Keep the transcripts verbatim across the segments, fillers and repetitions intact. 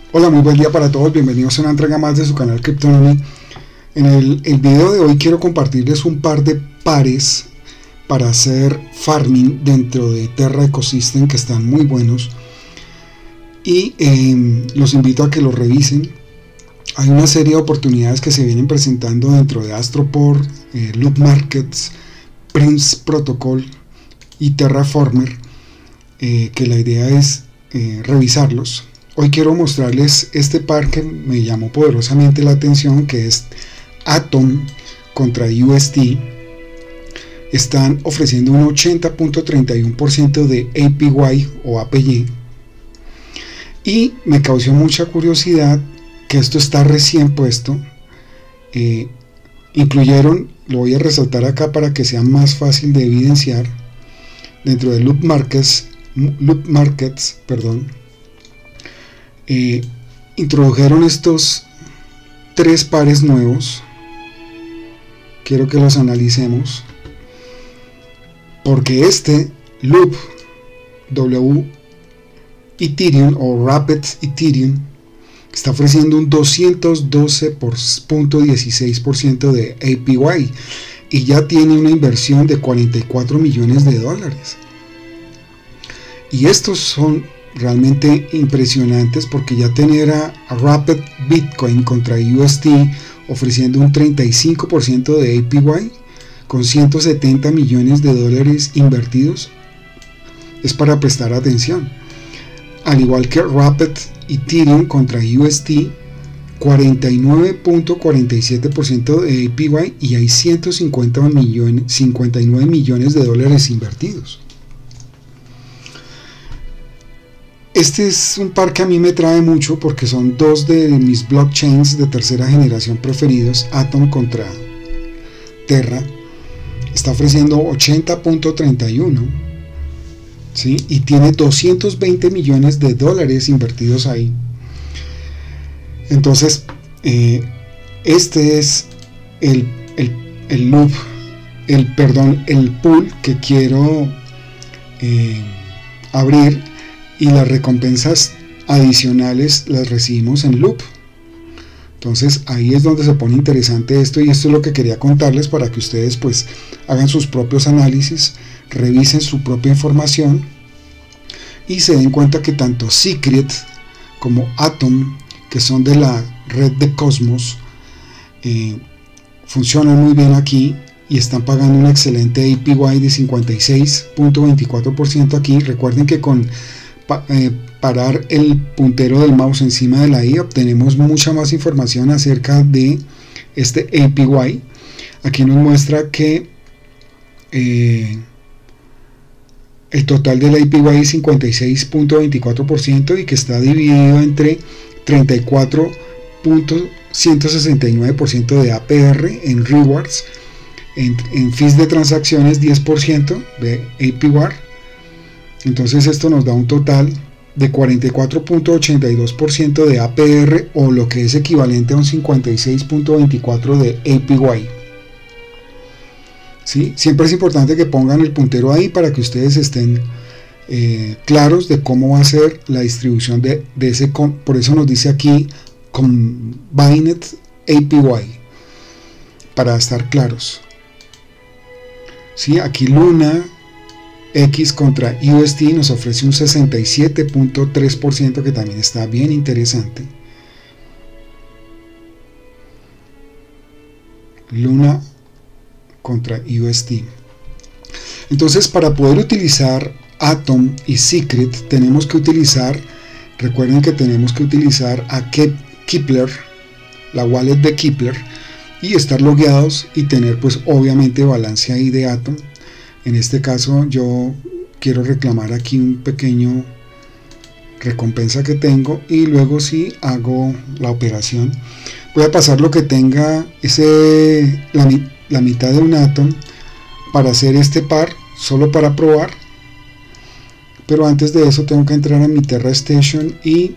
Hola, muy buen día para todos, bienvenidos a una entrega más de su canal Cryptonomy. En el, el video de hoy quiero compartirles un par de pares para hacer farming dentro de Terra Ecosystem que están muy buenos y eh, los invito a que los revisen. Hay una serie de oportunidades que se vienen presentando dentro de Astroport, eh, Loop Markets, Prince Protocol y Terraformer, eh, que la idea es eh, revisarlos. Hoy quiero mostrarles este par que me llamó poderosamente la atención, que es Atom contra U S D. Están ofreciendo un ochenta punto treinta y uno por ciento de A P Y o A P Y y me causó mucha curiosidad que esto está recién puesto. Eh, incluyeron, lo voy a resaltar acá para que sea más fácil de evidenciar, dentro de Loop Markets, Loop Markets, perdón, eh, introdujeron estos tres pares nuevos. Quiero que los analicemos, porque este Loop W Ethereum o Rapid Ethereum está ofreciendo un doscientos doce punto dieciséis por ciento de A P Y y ya tiene una inversión de cuarenta y cuatro millones de dólares. Y estos son realmente impresionantes, porque ya tener a, a Rapid Bitcoin contra U S D ofreciendo un treinta y cinco por ciento de A P Y con ciento setenta millones de dólares invertidos es para prestar atención. Al igual que Rapid Ethereum contra U S D, cuarenta y nueve punto cuarenta y siete por ciento de A P Y y hay ciento cincuenta millones, cincuenta y nueve millones de dólares invertidos. Este es un par que a mí me trae mucho porque son dos de mis blockchains de tercera generación preferidos. Atom contra Terra está ofreciendo ochenta punto treinta y uno, ¿sí? Y tiene doscientos veinte millones de dólares invertidos ahí. Entonces eh, este es el, el, el loop el perdón el pool que quiero eh, abrir, y las recompensas adicionales las recibimos en Loop. Entonces ahí es donde se pone interesante esto, y esto es lo que quería contarles para que ustedes pues hagan sus propios análisis, revisen su propia información y se den cuenta que tanto Secret como Atom, que son de la red de Cosmos, eh, funcionan muy bien aquí y están pagando un excelente A P Y de cincuenta y seis punto veinticuatro por ciento aquí. Recuerden que con pa, eh, parar el puntero del mouse encima de la I obtenemos mucha más información acerca de este A P Y. Aquí nos muestra que eh, el total del A P Y es cincuenta y seis punto veinticuatro por ciento y que está dividido entre treinta y cuatro punto ciento sesenta y nueve por ciento de A P R en rewards, en, en fees de transacciones diez por ciento de A P Y. Entonces esto nos da un total de cuarenta y cuatro punto ochenta y dos por ciento de A P R, o lo que es equivalente a un cincuenta y seis punto veinticuatro de A P Y. ¿Sí? Siempre es importante que pongan el puntero ahí para que ustedes estén eh, claros de cómo va a ser la distribución de, de ese. Por eso nos dice aquí Combined A P Y, para estar claros. ¿Sí? Aquí Luna X contra U S D nos ofrece un sesenta y siete punto tres por ciento, que también está bien interesante. Luna contra U S D. Entonces, para poder utilizar Atom y Secret tenemos que utilizar, recuerden que tenemos que utilizar a Keplr, la wallet de Keplr, y estar logueados y tener pues obviamente balance ahí de Atom. En este caso yo quiero reclamar aquí un pequeño recompensa que tengo, y luego si hago la operación voy a pasar lo que tenga ese la, la mitad de un Atom para hacer este par, solo para probar. Pero antes de eso tengo que entrar a mi Terra Station y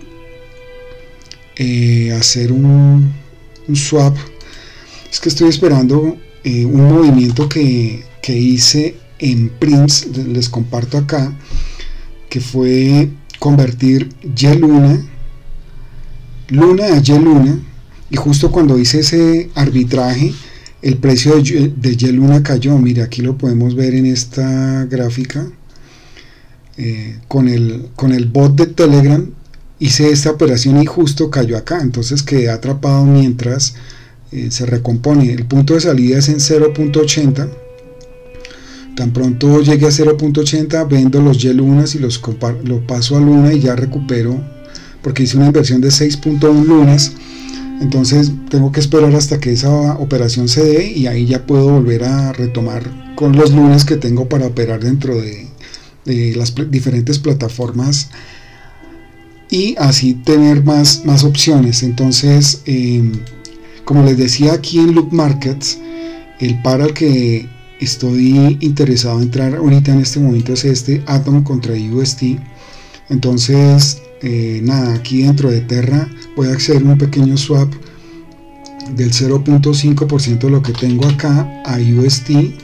eh, hacer un, un swap. Es que estoy esperando eh, un movimiento que, que hice en Prince, les comparto acá, que fue convertir Y Luna luna a Y luna, y justo cuando hice ese arbitraje el precio de, de Y luna cayó. Mire, aquí lo podemos ver en esta gráfica. Eh, con, el, con el bot de Telegram hice esta operación y justo cayó acá, entonces quedé atrapado mientras eh, se recompone. El punto de salida es en cero punto ochenta. Tan pronto llegue a cero punto ochenta, vendo los Y lunas y los lo paso a luna y ya recupero, porque hice una inversión de seis punto uno lunas. Entonces tengo que esperar hasta que esa operación se dé y ahí ya puedo volver a retomar con los lunas que tengo para operar dentro de, de las pl- diferentes plataformas y así tener más, más opciones. Entonces, eh, como les decía, aquí en Loop Markets, el par al que estoy interesado en entrar ahorita en este momento es este, Atom contra U S D. Entonces, eh, nada, aquí dentro de Terra voy a hacer un pequeño swap del cero punto cinco por ciento de lo que tengo acá a U S D.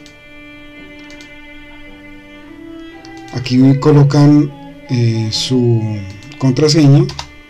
Aquí me colocan eh, su contraseña.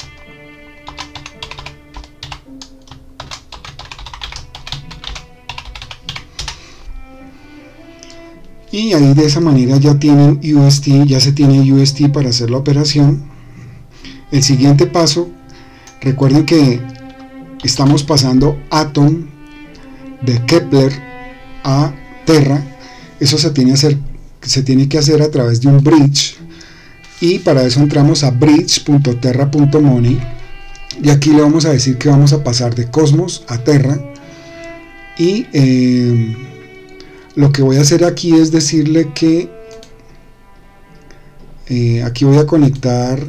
Y ahí de esa manera ya tienen U S D, ya se tiene U S D para hacer la operación. El siguiente paso, recuerden que estamos pasando Atom de Keplr a Terra. Eso se tiene, hacer, se tiene que hacer a través de un bridge, y para eso entramos a bridge punto terra punto money y aquí le vamos a decir que vamos a pasar de Cosmos a Terra. Y eh, lo que voy a hacer aquí es decirle que eh, aquí voy a conectar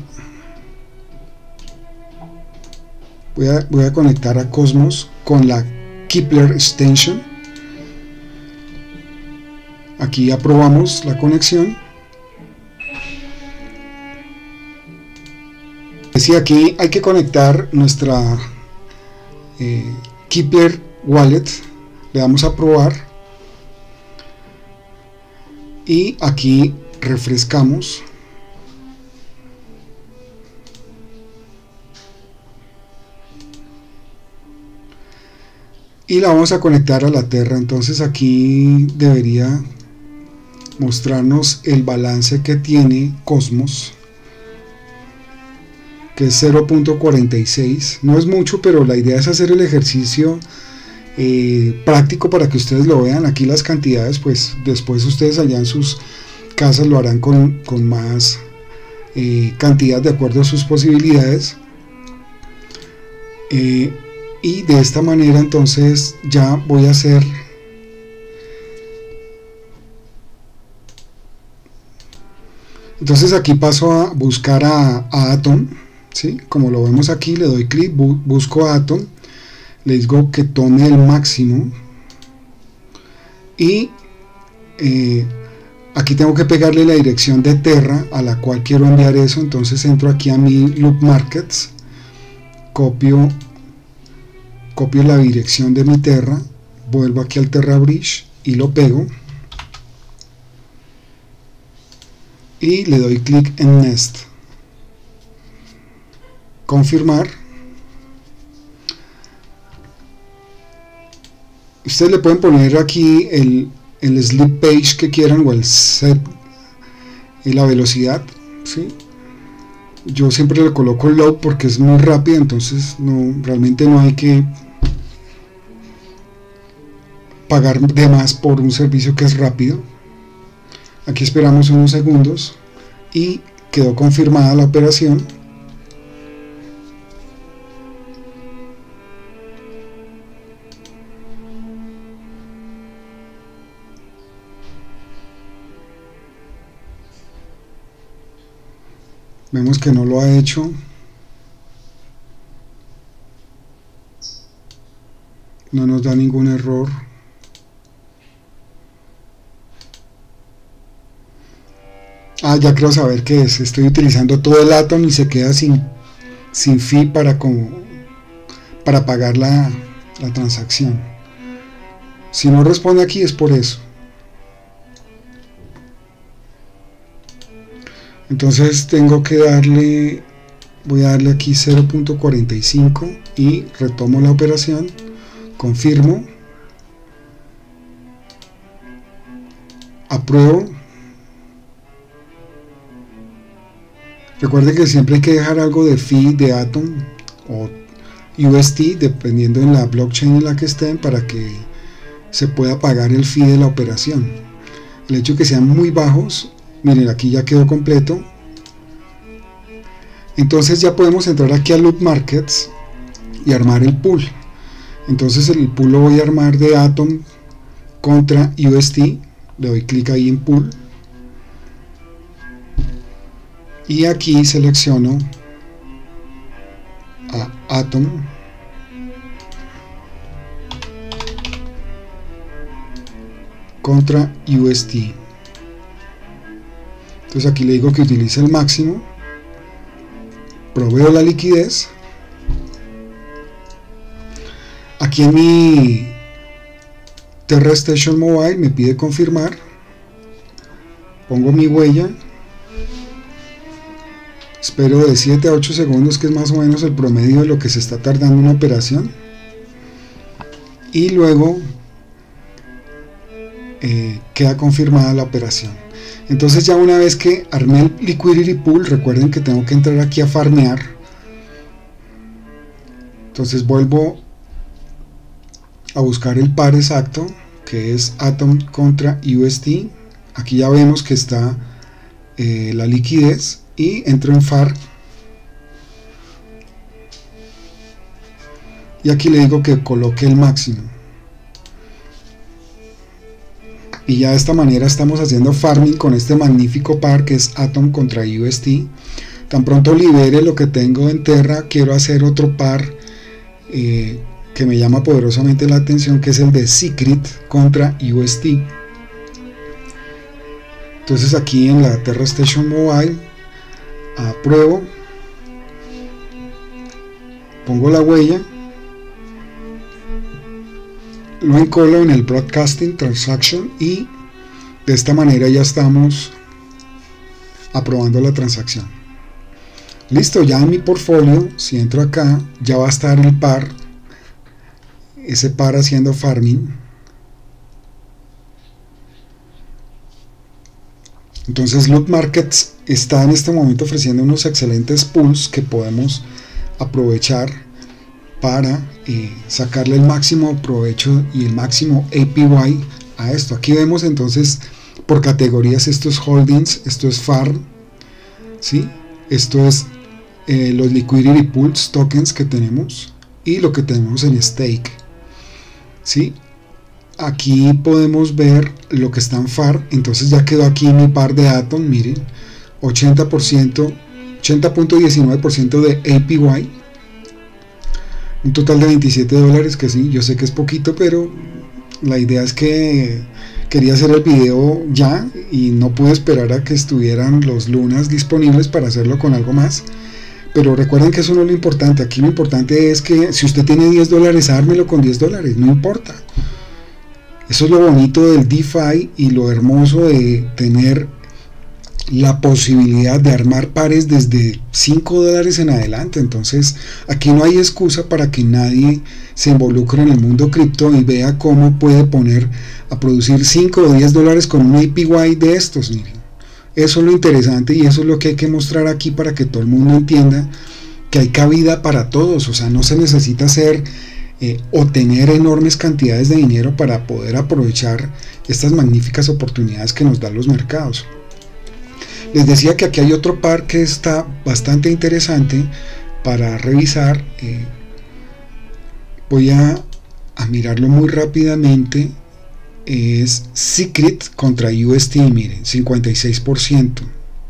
voy a, voy a conectar a Cosmos con la Keplr extension. Aquí aprobamos la conexión. Sí, aquí hay que conectar nuestra eh, Keplr Wallet. Le damos a probar y aquí refrescamos. Y la vamos a conectar a la Terra. Entonces aquí debería mostrarnos el balance que tiene Cosmos, que es cero punto cuarenta y seis. No es mucho, pero la idea es hacer el ejercicio eh, práctico para que ustedes lo vean. Aquí las cantidades, pues después ustedes allá en sus casas lo harán con, con más eh, cantidad de acuerdo a sus posibilidades. Eh, y de esta manera entonces ya voy a hacer entonces aquí paso a buscar a, a Atom, ¿sí? Como lo vemos aquí, le doy clic, bu busco a Atom, le digo que tome el máximo y eh, aquí tengo que pegarle la dirección de Terra a la cual quiero enviar eso. Entonces entro aquí a mi Loop Markets, copio copio la dirección de mi Terra, vuelvo aquí al Terra Bridge y lo pego y le doy clic en Nest, confirmar. Ustedes le pueden poner aquí el, el sleep page que quieran o el set y la velocidad, ¿sí? Yo siempre le coloco el load porque es muy rápido, entonces no, realmente no hay que pagar de más por un servicio que es rápido. Aquí esperamos unos segundos y quedó confirmada la operación. Vemos que no lo ha hecho. No nos da ningún error. Ah, ya creo saber qué es. Estoy utilizando todo el Atom y se queda sin, sin fee para, como, para pagar la, la transacción. Si no responde aquí es por eso. Entonces tengo que darle voy a darle aquí cero punto cuarenta y cinco y retomo la operación, confirmo, apruebo. Recuerde que siempre hay que dejar algo de fee de Atom o U S D dependiendo en la blockchain en la que estén para que se pueda pagar el fee de la operación. El hecho de que sean muy bajos, miren, aquí ya quedó completo. Entonces ya podemos entrar aquí a Loop Markets y armar el pool. Entonces el pool lo voy a armar de Atom contra U S D. Le doy clic ahí en pool y aquí selecciono a Atom contra U S D. Entonces aquí le digo que utilice el máximo, proveo la liquidez. Aquí en mi Terra Station Mobile me pide confirmar, pongo mi huella, espero de siete a ocho segundos, que es más o menos el promedio de lo que se está tardando una operación, y luego eh, queda confirmada la operación. Entonces ya una vez que armé el liquidity pool, recuerden que tengo que entrar aquí a farmear. Entonces vuelvo a buscar el par exacto, que es Atom contra U S D. Aquí ya vemos que está eh, la liquidez, y entro en F A R y aquí le digo que coloque el máximo, y ya de esta manera estamos haciendo farming con este magnífico par que es Atom contra U S D. Tan pronto libere lo que tengo en Terra, quiero hacer otro par eh, que me llama poderosamente la atención, que es el de Secret contra U S D. Entonces aquí en la Terra Station Mobile apruebo, pongo la huella, lo encolo en el Broadcasting Transaction y de esta manera ya estamos aprobando la transacción. Listo, ya en mi portfolio, si entro acá, ya va a estar el par, ese par haciendo farming. Entonces Loop Markets está en este momento ofreciendo unos excelentes pools que podemos aprovechar para eh, sacarle el máximo provecho y el máximo A P Y a esto. Aquí vemos entonces por categorías, esto es holdings, esto es farm, ¿sí? Esto es eh, los liquidity pools, tokens que tenemos, y lo que tenemos en stake, ¿sí? Aquí podemos ver lo que está en F A R. Entonces ya quedó aquí mi par de Atom, miren, ochenta por ciento, ochenta punto diecinueve por ciento de A P Y, un total de veintisiete dólares, que sí, yo sé que es poquito, pero la idea es que quería hacer el video ya y no pude esperar a que estuvieran los lunas disponibles para hacerlo con algo más. Pero recuerden que eso no es lo importante. Aquí lo importante es que si usted tiene diez dólares, ármelo con diez dólares, no importa. Eso es lo bonito del DeFi y lo hermoso de tener la posibilidad de armar pares desde cinco dólares en adelante. Entonces aquí no hay excusa para que nadie se involucre en el mundo cripto y vea cómo puede poner a producir cinco o diez dólares con un A P Y de estos. Miren, eso es lo interesante y eso es lo que hay que mostrar aquí para que todo el mundo entienda que hay cabida para todos. O sea, no se necesita ser Eh, o tener enormes cantidades de dinero para poder aprovechar estas magníficas oportunidades que nos dan los mercados. Les decía que aquí hay otro par que está bastante interesante para revisar. Eh, voy a, a mirarlo muy rápidamente. Es Secret contra U S D, miren, cincuenta y seis por ciento.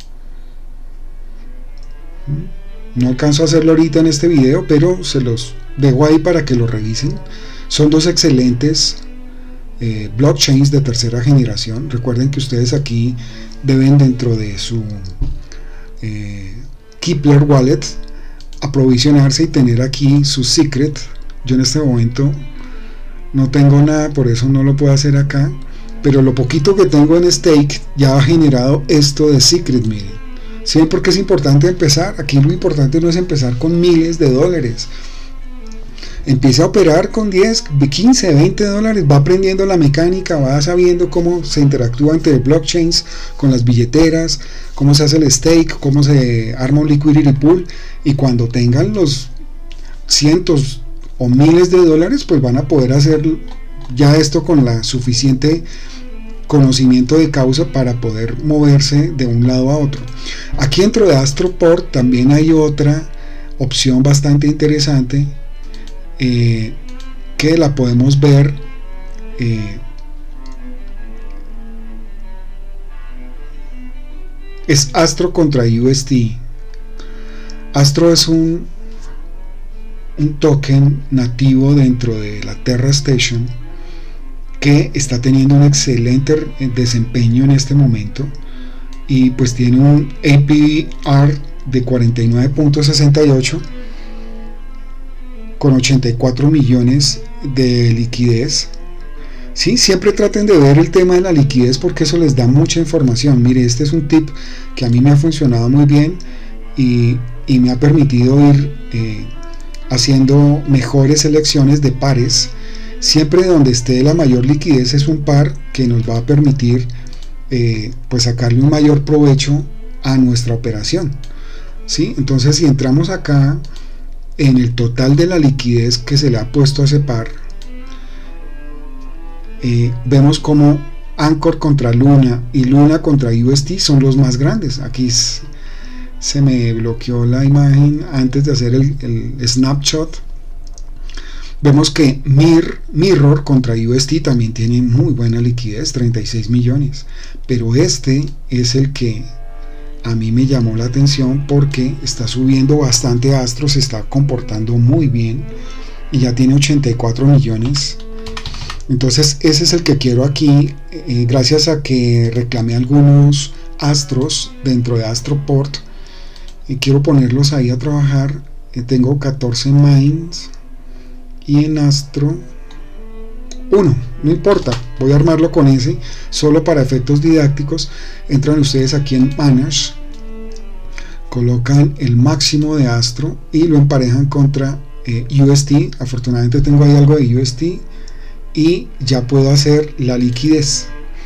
No alcanzo a hacerlo ahorita en este video, pero se los dejo ahí para que lo revisen. Son dos excelentes eh, blockchains de tercera generación. Recuerden que ustedes aquí deben, dentro de su eh, Keplr Wallet, aprovisionarse y tener aquí su Secret. Yo en este momento no tengo nada, por eso no lo puedo hacer acá, pero lo poquito que tengo en stake ya ha generado esto de Secret, miren, ¿Sí? Porque es importante empezar. Aquí lo importante no es empezar con miles de dólares. Empieza a operar con diez, quince, veinte dólares, va aprendiendo la mecánica, va sabiendo cómo se interactúa entre blockchains con las billeteras, cómo se hace el stake, cómo se arma un liquidity pool, y cuando tengan los cientos o miles de dólares, pues van a poder hacer ya esto con la suficiente conocimiento de causa para poder moverse de un lado a otro. Aquí dentro de Astroport también hay otra opción bastante interesante, Eh, que la podemos ver eh, es Astro contra U S D. Astro es un, un token nativo dentro de la Terra Station que está teniendo un excelente desempeño en este momento, y pues tiene un A P R de cuarenta y nueve punto sesenta y ocho con ochenta y cuatro millones de liquidez. Sí, siempre traten de ver el tema de la liquidez porque eso les da mucha información. Mire, este es un tip que a mí me ha funcionado muy bien y, y me ha permitido ir eh, haciendo mejores selecciones de pares. Siempre donde esté la mayor liquidez es un par que nos va a permitir eh, pues sacarle un mayor provecho a nuestra operación. ¿Sí? Entonces, si entramos acá en el total de la liquidez que se le ha puesto a ese par, eh, vemos como Anchor contra Luna y Luna contra U S D son los más grandes. Aquí es, se me bloqueó la imagen antes de hacer el, el snapshot. Vemos que Mir, Mirror contra U S D también tiene muy buena liquidez, treinta y seis millones, pero este es el que a mí me llamó la atención porque está subiendo bastante. Astro se está comportando muy bien y ya tiene ochenta y cuatro millones. Entonces ese es el que quiero aquí, eh, gracias a que reclamé algunos Astros dentro de Astroport y quiero ponerlos ahí a trabajar. Eh, tengo catorce mines y en Astro uno, no importa, voy a armarlo con ese solo para efectos didácticos. Entran ustedes aquí en Manage, colocan el máximo de Astro y lo emparejan contra eh, U S D. Afortunadamente tengo ahí algo de U S D y ya puedo hacer la liquidez.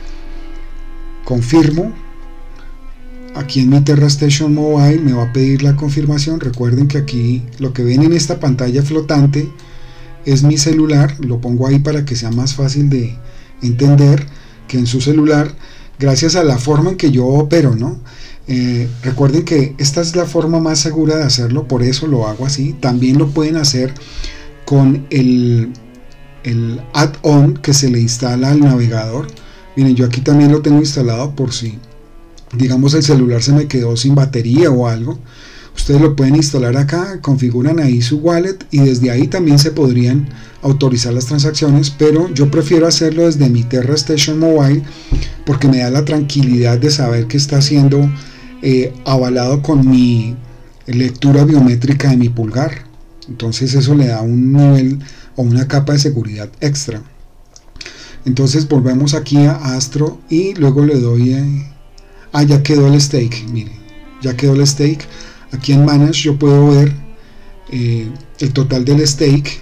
Confirmo. Aquí en mi Terra Station Mobile me va a pedir la confirmación. Recuerden que aquí lo que ven en esta pantalla flotante es mi celular, lo pongo ahí para que sea más fácil de entender que en su celular, gracias a la forma en que yo opero, ¿no? Eh, recuerden que esta es la forma más segura de hacerlo, por eso lo hago así. También lo pueden hacer con el, el add-on que se le instala al navegador. Miren, yo aquí también lo tengo instalado por si, digamos, el celular se me quedó sin batería o algo. Ustedes lo pueden instalar acá, configuran ahí su wallet y desde ahí también se podrían autorizar las transacciones, pero yo prefiero hacerlo desde mi Terra Station Mobile porque me da la tranquilidad de saber que está siendo eh, avalado con mi lectura biométrica de mi pulgar. Entonces eso le da un nivel o una capa de seguridad extra. Entonces volvemos aquí a Astro y luego le doy eh, ah, ya quedó el stake. Miren, ya quedó el stake. Aquí en Manage yo puedo ver eh, el total del stake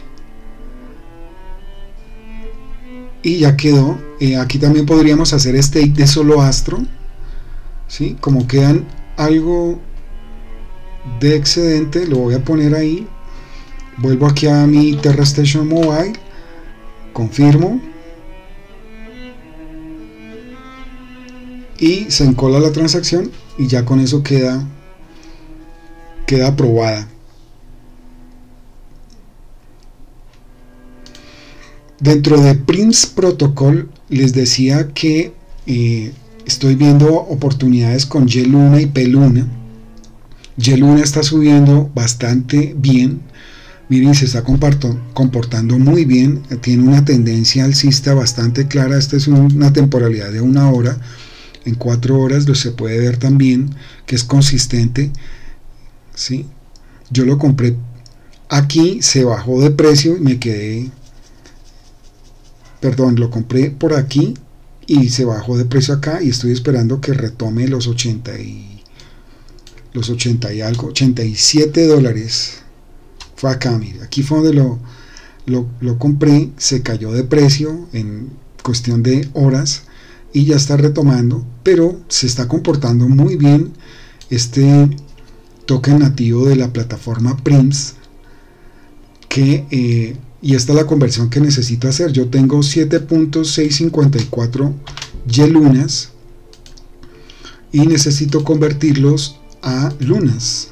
y ya quedó. Eh, aquí también podríamos hacer stake de solo Astro, ¿sí? Como quedan algo de excedente, lo voy a poner ahí. Vuelvo aquí a mi Terra Station Mobile, confirmo y se encola la transacción y ya con eso queda queda aprobada. Dentro de Prince Protocol les decía que eh, estoy viendo oportunidades con Y Luna y P Luna. Y Luna está subiendo bastante bien. Miren, se está comportando muy bien, tiene una tendencia alcista bastante clara. Esta es una temporalidad de una hora, en cuatro horas lo se puede ver también que es consistente. ¿Sí? Yo lo compré aquí, se bajó de precio y me quedé, perdón, lo compré por aquí y se bajó de precio acá y estoy esperando que retome los ochenta y los ochenta y algo, ochenta y siete dólares. Fue acá, mire, aquí fue donde lo, lo, lo compré, se cayó de precio en cuestión de horas y ya está retomando, pero se está comportando muy bien este token nativo de la plataforma Prims, que eh, y esta es la conversión que necesito hacer. Yo tengo siete punto seiscientos cincuenta y cuatro Y lunas y necesito convertirlos a lunas,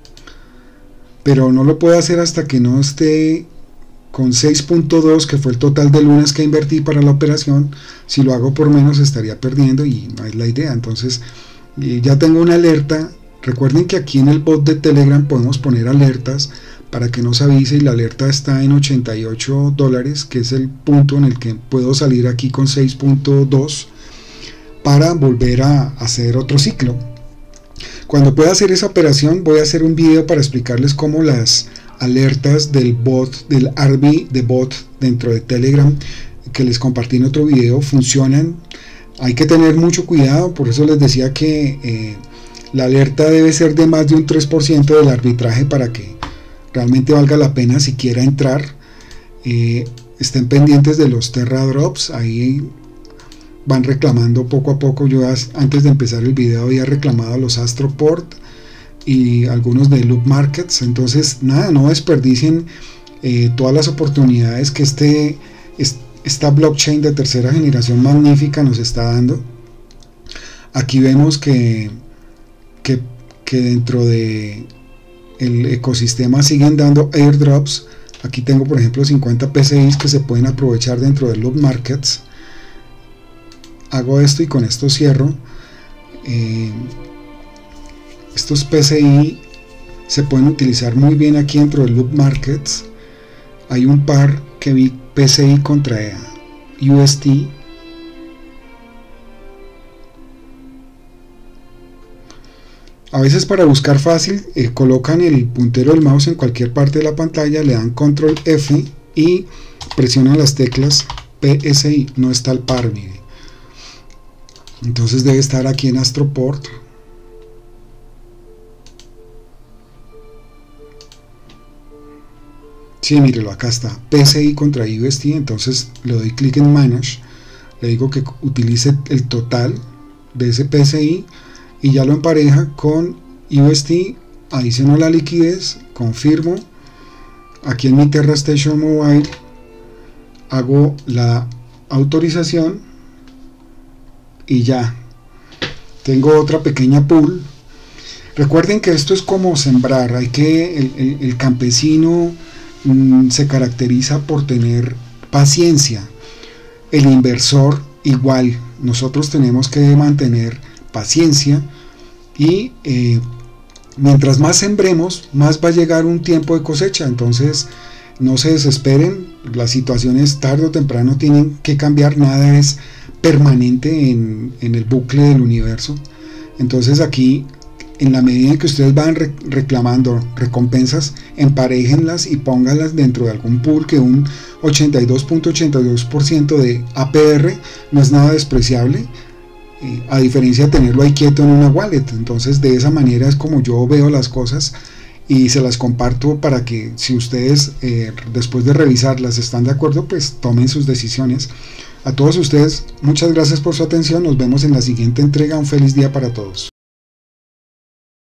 pero no lo puedo hacer hasta que no esté con seis punto dos, que fue el total de lunas que invertí para la operación. Si lo hago por menos estaría perdiendo y no es la idea. Entonces eh, ya tengo una alerta. Recuerden que aquí en el bot de Telegram podemos poner alertas para que nos avise, y la alerta está en ochenta y ocho dólares, que es el punto en el que puedo salir aquí con seis punto dos para volver a hacer otro ciclo. Cuando pueda hacer esa operación voy a hacer un video para explicarles cómo las alertas del bot, del R B de bot dentro de Telegram, que les compartí en otro video, funcionan. Hay que tener mucho cuidado, por eso les decía que eh, la alerta debe ser de más de un tres por ciento del arbitraje para que realmente valga la pena siquiera entrar. Eh, estén pendientes de los Terra Drops, ahí van reclamando poco a poco. Yo antes de empezar el video había reclamado los Astroport y algunos de Loop Markets. Entonces nada, no desperdicien eh, todas las oportunidades que este, esta blockchain de tercera generación magnífica nos está dando. Aquí vemos que, que, que dentro de el ecosistema siguen dando airdrops. Aquí tengo por ejemplo cincuenta P C Is que se pueden aprovechar dentro de Loop Markets. Hago esto y con esto cierro. Eh, estos P C I se pueden utilizar muy bien aquí dentro de Loop Markets. Hay un par que vi, P C I contra U S T. A veces para buscar fácil eh, colocan el puntero del mouse en cualquier parte de la pantalla, le dan control F y presionan las teclas P S I. No está al par, mire. Entonces debe estar aquí en Astroport. Sí, mírelo, acá está, P S I contra U S T. Entonces le doy clic en Manage, le digo que utilice el total de ese P S I y ya lo empareja con U S T. Adiciono la liquidez, confirmo. Aquí en mi Terra Station Mobile hago la autorización y ya tengo otra pequeña pool. Recuerden que esto es como sembrar. Hay que el, el, el campesino mmm, se caracteriza por tener paciencia. El inversor igual. Nosotros tenemos que mantener paciencia y eh, mientras más sembremos, más va a llegar un tiempo de cosecha. Entonces no se desesperen. Las situaciones tarde o temprano tienen que cambiar. Nada es permanente en, en el bucle del universo. Entonces aquí, en la medida en que ustedes van re reclamando recompensas, emparejenlas y pónganlas dentro de algún pool, que un ochenta y dos punto ochenta y dos por ciento de A P R no es nada despreciable, eh, a diferencia de tenerlo ahí quieto en una wallet. Entonces de esa manera es como yo veo las cosas y se las comparto para que, si ustedes eh, después de revisarlas están de acuerdo, pues tomen sus decisiones. A todos ustedes, muchas gracias por su atención. Nos vemos en la siguiente entrega. Un feliz día para todos.